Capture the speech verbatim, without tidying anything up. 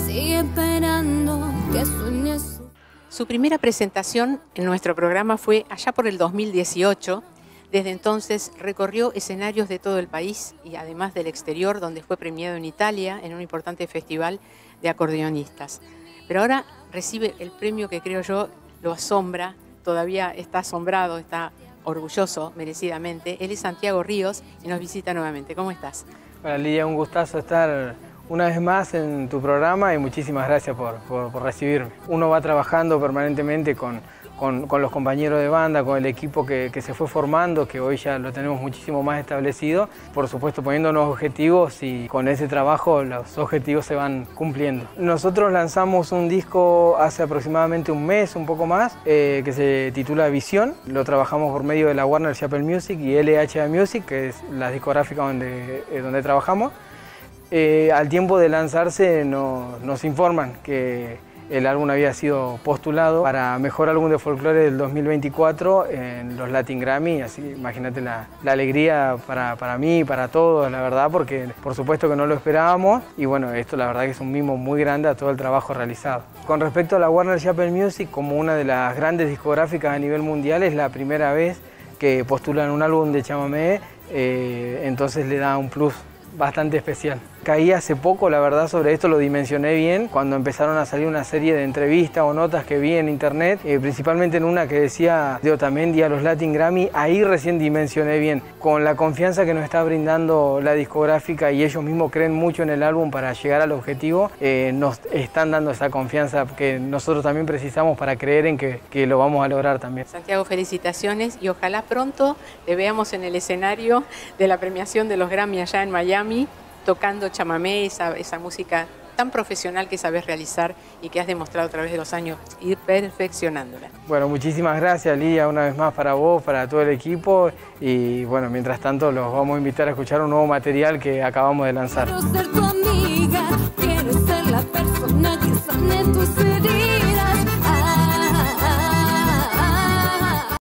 sigue esperando que sueñe su... Su primera presentación en nuestro programa fue allá por el dos mil dieciocho. Desde entonces recorrió escenarios de todo el país y además del exterior, donde fue premiado en Italia en un importante festival de acordeonistas. Pero ahora recibe el premio que creo yo lo asombra, todavía está asombrado, está orgulloso merecidamente. Él es Santiago Ríos y nos visita nuevamente. ¿Cómo estás? Hola Lidia, un gustazo estar una vez más en tu programa y muchísimas gracias por, por, por recibirme. Uno va trabajando permanentemente con, con, con los compañeros de banda, con el equipo que, que se fue formando, que hoy ya lo tenemos muchísimo más establecido. Por supuesto poniendo nuevos objetivos y con ese trabajo los objetivos se van cumpliendo. Nosotros lanzamos un disco hace aproximadamente un mes, un poco más, eh, que se titula Visión. Lo trabajamos por medio de la Warner Chappell Music y L H A Music, que es la discográfica donde, eh, donde trabajamos. Eh, al tiempo de lanzarse no, nos informan que el álbum había sido postulado para Mejor Álbum de Folclore del dos mil veinticuatro en los Latin Grammy, así imagínate la, la alegría para, para mí y para todos, la verdad, porque por supuesto que no lo esperábamos y bueno, esto la verdad que es un mimo muy grande a todo el trabajo realizado. Con respecto a la Warner Chappell Music, como una de las grandes discográficas a nivel mundial, es la primera vez que postulan un álbum de chamamé, eh, entonces le da un plus bastante especial. Caí hace poco, la verdad, sobre esto lo dimensioné bien, cuando empezaron a salir una serie de entrevistas o notas que vi en internet, eh, principalmente en una que decía de Otamendi a los Latin Grammy, ahí recién dimensioné bien. Con la confianza que nos está brindando la discográfica y ellos mismos creen mucho en el álbum para llegar al objetivo, eh, nos están dando esa confianza que nosotros también precisamos para creer en que, que lo vamos a lograr también. Santiago, felicitaciones y ojalá pronto te veamos en el escenario de la premiación de los Grammy allá en Miami, tocando chamamé, esa, esa música tan profesional que sabes realizar y que has demostrado a través de los años ir perfeccionándola. Bueno, muchísimas gracias Lidia, una vez más para vos, para todo el equipo y bueno, mientras tanto los vamos a invitar a escuchar un nuevo material que acabamos de lanzar. Quiero ser tu amiga, quiero ser la persona que sane tu ser.